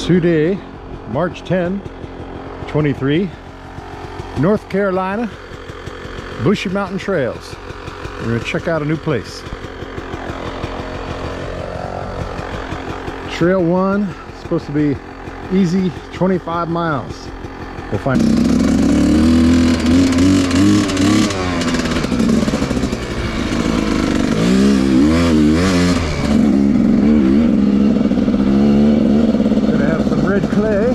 Today, March 10, 23, North Carolina, Bushy Mountain Trails. We're going to check out a new place. Trail 1 is supposed to be easy 25 miles. We'll find. Gonna have some red clay.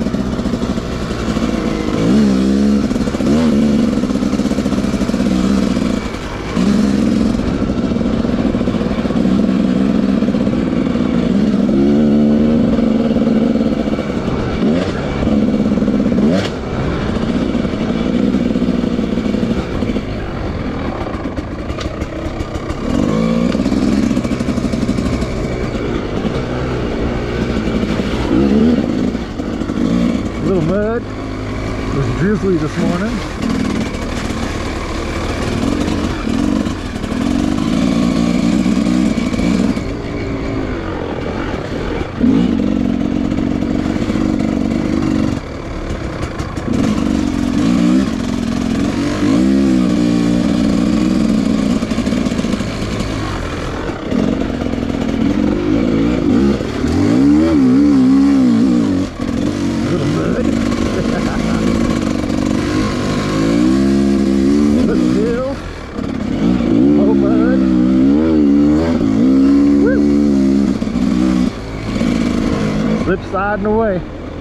Little mud. It was drizzly this morning. Slip sliding away.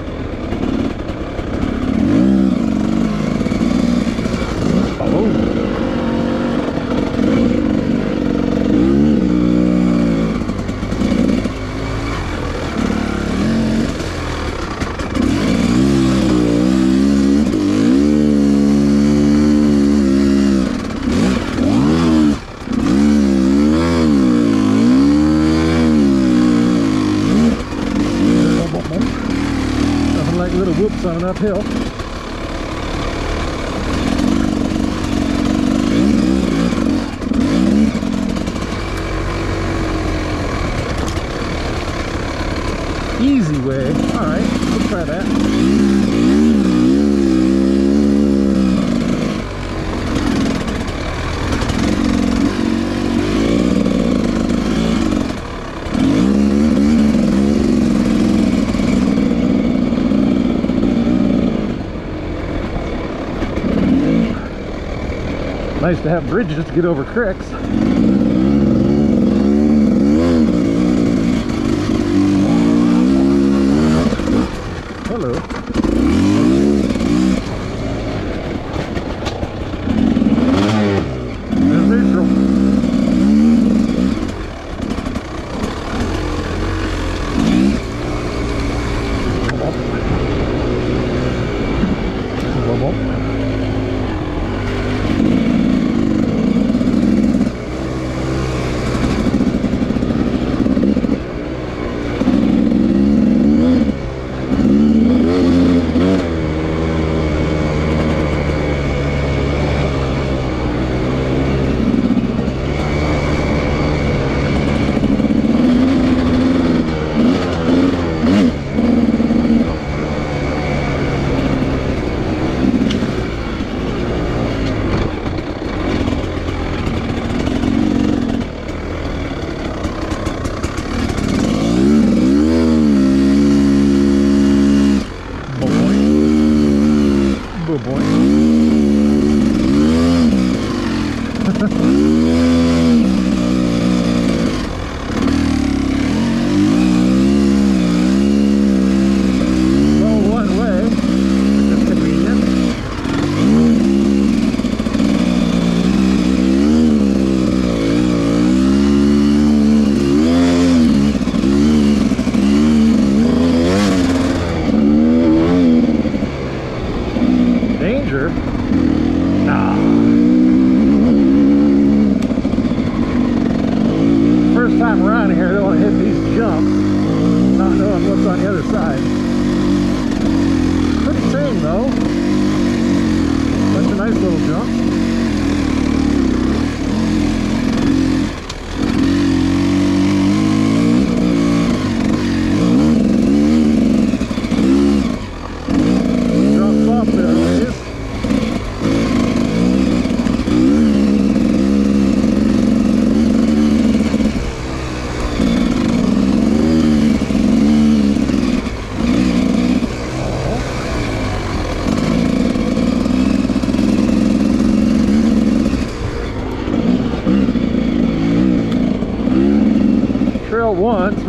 Like little whoops on an uphill. Easy way. All right, let's try that. Nice to have bridges to get over creeks. Hello. There's neutral. Bubble. 1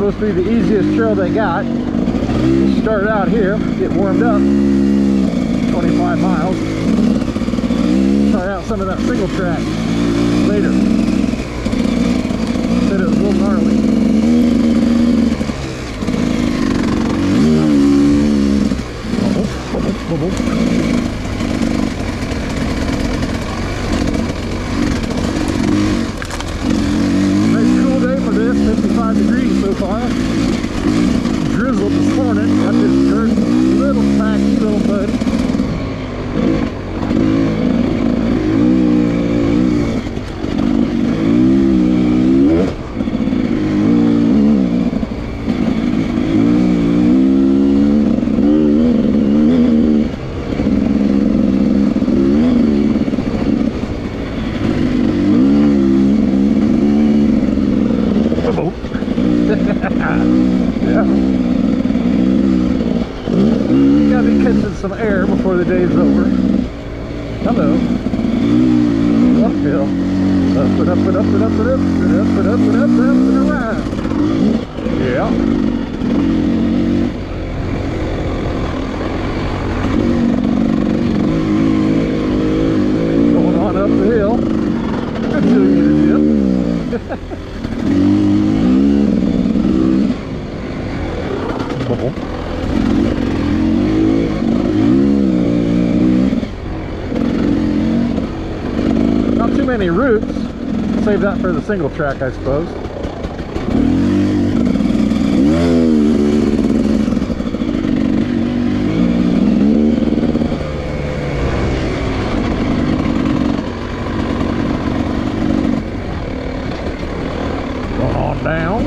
supposed to be the easiest trail they got. We'll start out here, get warmed up. 25 miles. Try out some of that single track later. Said it was a little gnarly. Nice cool day for this, 55 degrees so far. Drizzled this morning, got this dirt, little packy little mud. Yeah. You gotta be catching some air before the day's over. Hello. Uphill. Up and up and up and up and up and up and up and up and up and around. Yeah. Going on up the hill until you get a dip. Bubble. Not too many roots. Save that for the single track, I suppose. Going on down.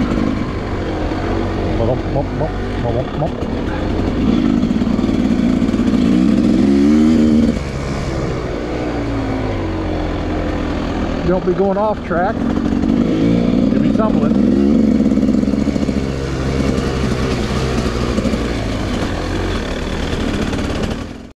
Don't be going off track. You'll be tumbling.